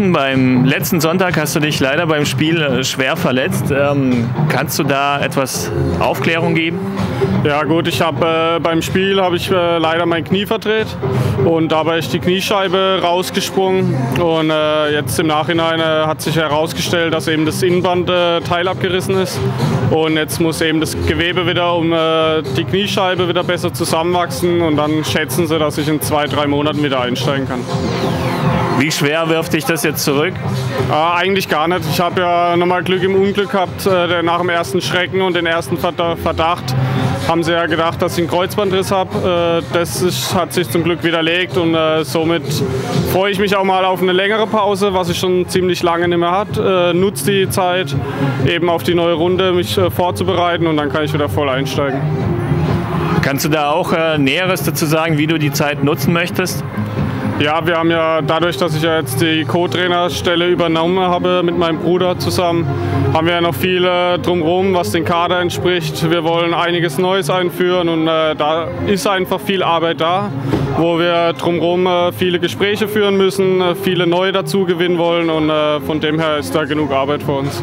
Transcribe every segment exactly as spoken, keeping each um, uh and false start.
Wochen. Beim letzten Sonntag hast du dich leider beim Spiel schwer verletzt. Ähm, kannst du da etwas Aufklärung geben? Ja gut, ich habe äh, beim Spiel habe ich äh, leider mein Knie verdreht und dabei ist die Kniescheibe rausgesprungen und äh, jetzt im Nachhinein äh, hat sich herausgestellt, dass eben das Innenbandteil äh, abgerissen ist und jetzt muss eben das Gewebe wieder um äh, die Kniescheibe wieder besser zusammenwachsen und dann schätzen sie, dass ich in zwei, drei Monaten wieder einsteigen kann. Wie schwer wirft dich das jetzt zurück? Äh, eigentlich gar nicht. Ich habe ja nochmal Glück im Unglück gehabt. Äh, nach dem ersten Schrecken und den ersten Verdacht haben sie ja gedacht, dass ich einen Kreuzbandriss habe. Äh, das ist, hat sich zum Glück widerlegt und äh, somit freue ich mich auch mal auf eine längere Pause, was ich schon ziemlich lange nicht mehr hatte. Äh, nutze die Zeit eben auf die neue Runde, mich äh, vorzubereiten und dann kann ich wieder voll einsteigen. Kannst du da auch äh, Näheres dazu sagen, wie du die Zeit nutzen möchtest? Ja, wir haben ja dadurch, dass ich ja jetzt die Co-Trainerstelle übernommen habe mit meinem Bruder zusammen, haben wir ja noch viel äh, drumherum, was den Kader entspricht. Wir wollen einiges Neues einführen und äh, da ist einfach viel Arbeit da, wo wir drumherum äh, viele Gespräche führen müssen, äh, viele neue dazu gewinnen wollen und äh, von dem her ist da genug Arbeit für uns.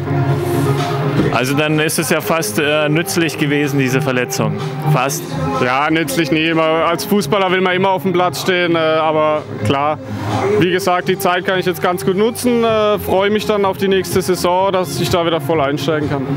Also dann ist es ja fast äh, nützlich gewesen, diese Verletzung. Fast. Ja, nützlich nie. Als Fußballer will man immer auf dem Platz stehen, äh, aber klar, wie gesagt, die Zeit kann ich jetzt ganz gut nutzen. Äh, freue mich dann auf die nächste Saison, dass ich da wieder voll einsteigen kann.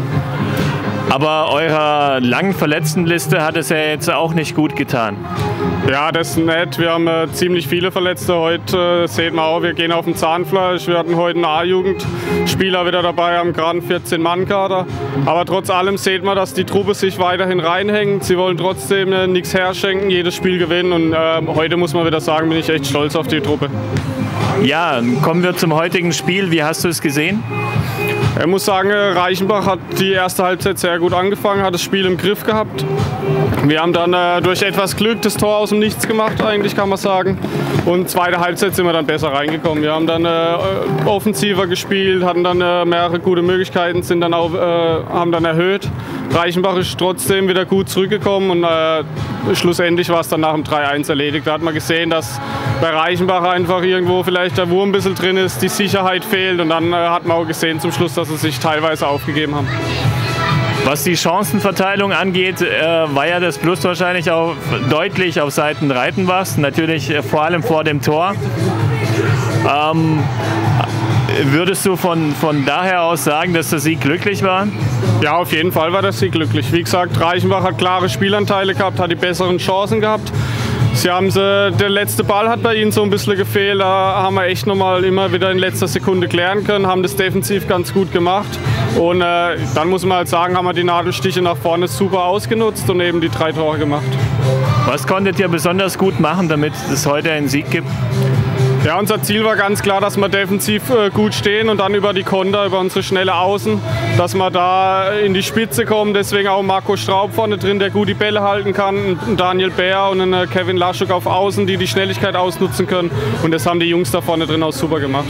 Aber eurer langen Verletztenliste hat es ja jetzt auch nicht gut getan. Ja, das ist nett. Wir haben äh, ziemlich viele Verletzte. Heute äh, seht man auch, wir gehen auf dem Zahnfleisch. Wir hatten heute einen A-Jugendspieler wieder dabei, haben gerade einen vierzehn Mann Kader. Aber trotz allem seht man, dass die Truppe sich weiterhin reinhängt. Sie wollen trotzdem äh, nichts herschenken, jedes Spiel gewinnen. Und äh, heute muss man wieder sagen, bin ich echt stolz auf die Truppe. Ja, kommen wir zum heutigen Spiel. Wie hast du es gesehen? Ich muss sagen, Reichenbach hat die erste Halbzeit sehr gut angefangen, hat das Spiel im Griff gehabt. Wir haben dann äh, durch etwas Glück das Tor aus dem Nichts gemacht, eigentlich kann man sagen. Und zweite Halbzeit sind wir dann besser reingekommen. Wir haben dann äh, offensiver gespielt, hatten dann äh, mehrere gute Möglichkeiten, sind dann auch, äh, haben dann erhöht. Reichenbach ist trotzdem wieder gut zurückgekommen und äh, schlussendlich war es dann nach dem drei eins erledigt. Da hat man gesehen, dass bei Reichenbach einfach irgendwo vielleicht der Wurm ein bisschen drin ist, die Sicherheit fehlt und dann äh, hat man auch gesehen zum Schluss, dass sie sich teilweise aufgegeben haben. Was die Chancenverteilung angeht, äh, war ja das Plus wahrscheinlich auch deutlich auf Seiten Reichenbachs, natürlich äh, vor allem vor dem Tor. Ähm, würdest du von, von daher aus sagen, dass der Sieg glücklich war? Ja, auf jeden Fall war der Sieg glücklich. Wie gesagt, Reichenbach hat klare Spielanteile gehabt, hat die besseren Chancen gehabt. Sie haben sie, der letzte Ball hat bei ihnen so ein bisschen gefehlt, da haben wir echt nochmal immer wieder in letzter Sekunde klären können, haben das defensiv ganz gut gemacht und äh, dann muss man halt sagen, haben wir die Nadelstiche nach vorne super ausgenutzt und eben die drei Tore gemacht. Was konntet ihr besonders gut machen, damit es heute einen Sieg gibt? Ja, unser Ziel war ganz klar, dass wir defensiv äh, gut stehen und dann über die Konter, über unsere schnelle Außen, dass wir da in die Spitze kommen. Deswegen auch Marco Straub vorne drin, der gut die Bälle halten kann, ein Daniel Bär und ein äh, Kevin Laschuk auf Außen, die die Schnelligkeit ausnutzen können. Und das haben die Jungs da vorne drin auch super gemacht.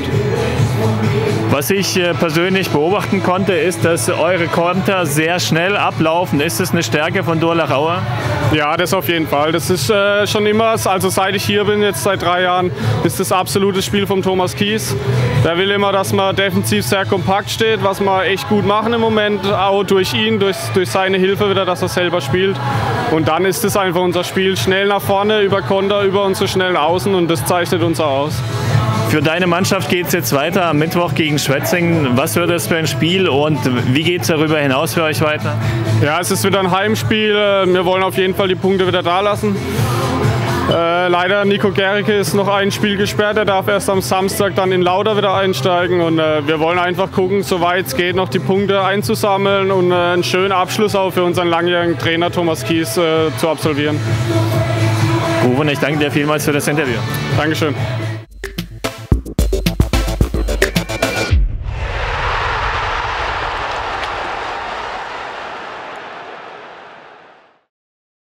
Was ich äh, persönlich beobachten konnte, ist, dass eure Konter sehr schnell ablaufen. Ist das eine Stärke von Durlach Aue? Ja, das auf jeden Fall. Das ist äh, schon immer, also seit ich hier bin, jetzt seit drei Jahren, ist das absolute Spiel von Thomas Kies. Der will immer, dass man defensiv sehr kompakt steht, was wir echt gut machen im Moment, auch durch ihn, durch, durch seine Hilfe wieder, dass er selber spielt. Und dann ist es einfach unser Spiel, schnell nach vorne, über Konter, über unsere schnellen Außen und das zeichnet uns auch aus. Für deine Mannschaft geht es jetzt weiter am Mittwoch gegen Schwetzingen. Was wird das für ein Spiel und wie geht es darüber hinaus für euch weiter? Ja, es ist wieder ein Heimspiel. Wir wollen auf jeden Fall die Punkte wieder da lassen. Äh, leider Nico Gericke ist noch ein Spiel gesperrt. Er darf erst am Samstag dann in Lauda wieder einsteigen. Und äh, wir wollen einfach gucken, soweit es geht, noch die Punkte einzusammeln und äh, einen schönen Abschluss auch für unseren langjährigen Trainer Thomas Kies äh, zu absolvieren. Uwe, ich danke dir vielmals für das Interview. Dankeschön.